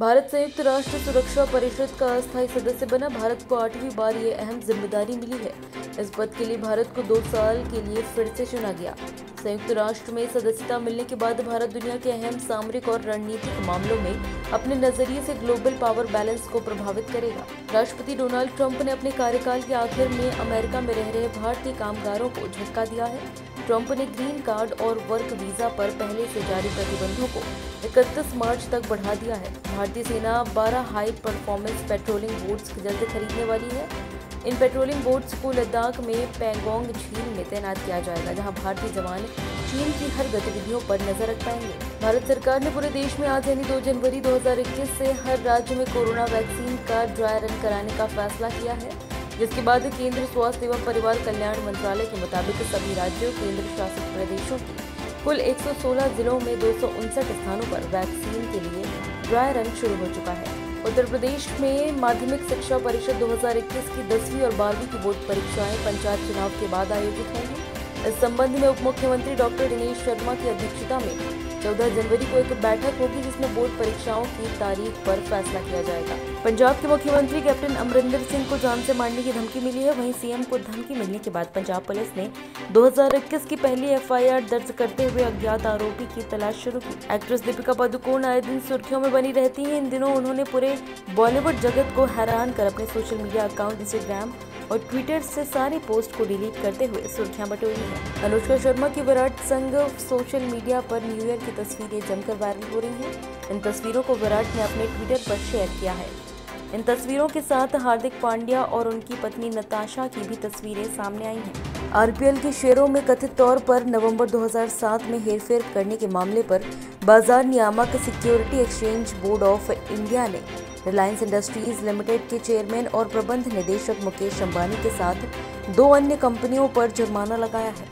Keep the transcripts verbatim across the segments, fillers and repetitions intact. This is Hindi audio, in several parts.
भारत संयुक्त राष्ट्र सुरक्षा परिषद का अस्थायी सदस्य बना। भारत को आठवीं बार ये अहम जिम्मेदारी मिली है। इस पद के लिए भारत को दो साल के लिए फिर से चुना गया। संयुक्त राष्ट्र में सदस्यता मिलने के बाद भारत दुनिया के अहम सामरिक और रणनीतिक मामलों में अपने नजरिए से ग्लोबल पावर बैलेंस को प्रभावित करेगा। राष्ट्रपति डोनाल्ड ट्रंप ने अपने कार्यकाल के आखिर में अमेरिका में रह रहे भारतीय कामगारों को झटका दिया है। ट्रंप ने ग्रीन कार्ड और वर्क वीजा पर पहले से जारी प्रतिबंधों को इकतीस मार्च तक बढ़ा दिया है। भारतीय सेना बारह हाई परफॉर्मेंस पेट्रोलिंग बोट्स जल्द खरीदने वाली है। इन पेट्रोलिंग बोट्स को लद्दाख में पैंगोंग झील में तैनात किया जाएगा, जहां भारतीय जवान चीन की हर गतिविधियों पर नजर रख पाएंगे। भारत सरकार ने पूरे देश में आज यानी दो जनवरी दो हजार इक्कीस से हर राज्य में कोरोना वैक्सीन का ड्राई रन कराने का फैसला किया है, जिसके बाद केंद्रीय स्वास्थ्य एवं परिवार कल्याण मंत्रालय के मुताबिक सभी राज्यों केंद्र शासित प्रदेशों की कुल एक सौ सोलह जिलों में दो सौ उनसठ स्थानों पर वैक्सीन के लिए ड्राई रन शुरू हो चुका है। उत्तर प्रदेश में माध्यमिक शिक्षा परिषद दो हजार इक्कीस की दसवीं और बारहवीं की बोर्ड परीक्षाएं पंचायत चुनाव के बाद आयोजित होंगी। इस संबंध में उप मुख्यमंत्री डॉक्टर दिनेश शर्मा की अध्यक्षता में चौदह जनवरी को एक बैठक होगी, जिसमें बोर्ड परीक्षाओं की तारीख पर फैसला किया जाएगा। पंजाब के मुख्यमंत्री कैप्टन अमरिंदर सिंह को जान से मारने की धमकी मिली है। वहीं सीएम को धमकी मिलने के बाद पंजाब पुलिस ने दो हजार इक्कीस की पहली एफआईआर दर्ज करते हुए अज्ञात आरोपी की तलाश शुरू की। एक्ट्रेस दीपिका पादुकोण आए दिन सुर्खियों में बनी रहती हैं। इन दिनों उन्होंने पूरे बॉलीवुड जगत को हैरान कर अपने सोशल मीडिया अकाउंट इंस्टाग्राम और ट्विटर से सारी पोस्ट को डिलीट करते हुए सुर्खियां बटोरी है। अनुष्का शर्मा की विराट संग सोशल मीडिया पर न्यू ईयर की तस्वीरें जमकर वायरल हो रही हैं। इन तस्वीरों को विराट ने अपने ट्विटर पर शेयर किया है। इन तस्वीरों के साथ हार्दिक पांड्या और उनकी पत्नी नताशा की भी तस्वीरें सामने आई हैं। आरपीएल के शेयरों में कथित तौर पर नवंबर दो हजार सात में हेरफेर करने के मामले पर बाजार नियामक security exchange board of India ने रिलायंस इंडस्ट्रीज लिमिटेड के चेयरमैन और प्रबंध निदेशक मुकेश अंबानी के साथ दो अन्य कंपनियों पर जुर्माना लगाया है।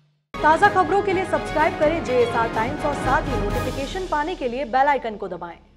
ताज़ा खबरों के लिए सब्सक्राइब करें जेएसआर टाइम्स और साथ ही नोटिफिकेशन पाने के लिए बेल आइकन को दबाएं।